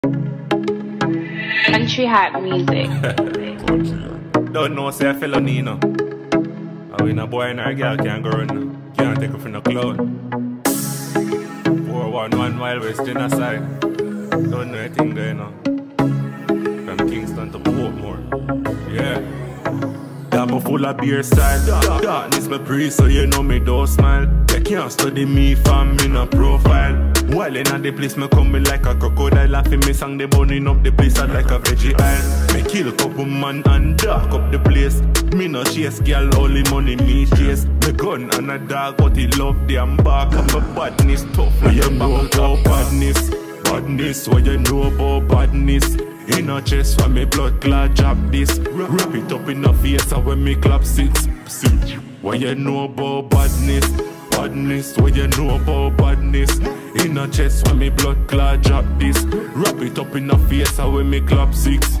Country hype music. Don't know, say a felony, no. I mean, a boy and a girl can't go run, no. Can't take her from the cloud. 411 Wild West genocide. Don't know anything there, no. From Kingston to Portmore. Yeah. Dapper full of beer style. Darkness my priest, so you know me don't smile. They can't study me, fam, in a profile. While in the place, me coming like a crocodile. Laughing me song, they burning up the place like a veggie aisle. Me kill a couple man and dark up the place. Me no chase girl, only money me chase. Me gun and a dog, but he love them back. And my badness tough, like you know about badness. Badness, what you know about badness? In a chest when me blood clot drop this. Wrap it up in a face and when me clap six. What you know about badness? Badness, what you know about badness? In a chest when me blood clot drop this. Wrap it up in a face and when me clap six.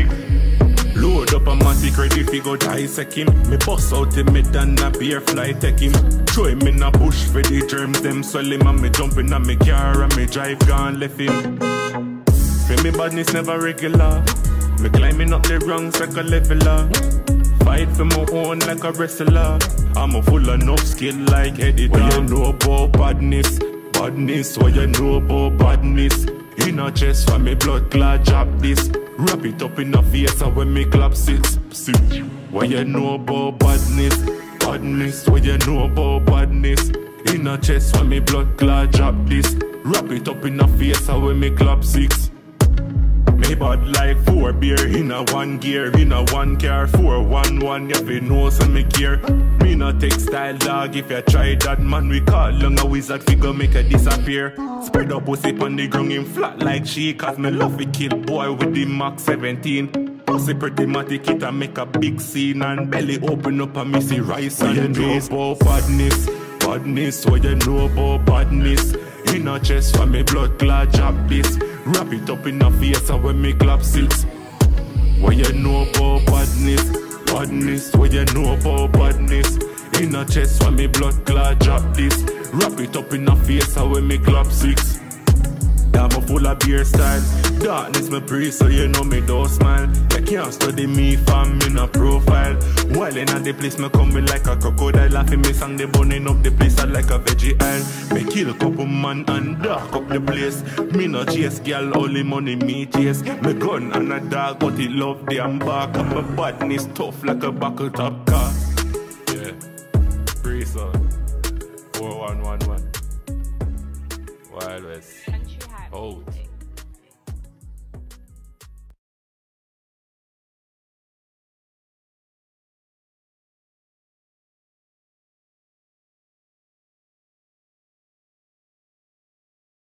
Load up a matic ready fi go dissect him. Me bust out him mid and a beer fly take him. Throw him in a bush for the germs them swell him. And me jump in a me car and me drive gone left him. For me badness never regular. Me climbing up the rungs like a leveler. Fight for my own like a wrestler. I'm a full enough skill like Eddie. What you know about badness? Badness, what you know about badness? In a chest for me blood clot drop this. Wrap it up in a face and when me clap six. What you know about badness? Badness, what you know about badness? In a chest for me blood clot drop this. Wrap it up in a face and when me clap six. Me bad like 4 beer in a 1 gear. In a 1 car 411. You fi know so me care. Me no textile dog. If you try that man we call long a wizard figure make her disappear. Spread up pussy on the ground in flat like she. Cause me love to kill boy with the Mach 17. Pussy pretty matic it and make a big scene. And belly open up and me see rice and peas. What you know about badness? Badness, what you know about badness? In a chest for me blood clot drop this. Wrap it up in a face and when me clap six. What you know about badness? Badness, what you know about badness? In a chest for me blood clot drop this. Wrap it up in a face and when me clap six. I'm a full of beer style. Darkness my priest, so you know me don't smile. You can't study me, fam, in a profile. While in the place, me coming like a crocodile. Laughing me song, they burning up the place like a veggie aisle. Me kill a couple man and dark up the place. Me no chase girl, only money me chase. Me gun and a dog, but he love them back. And my badness tough like a buckle top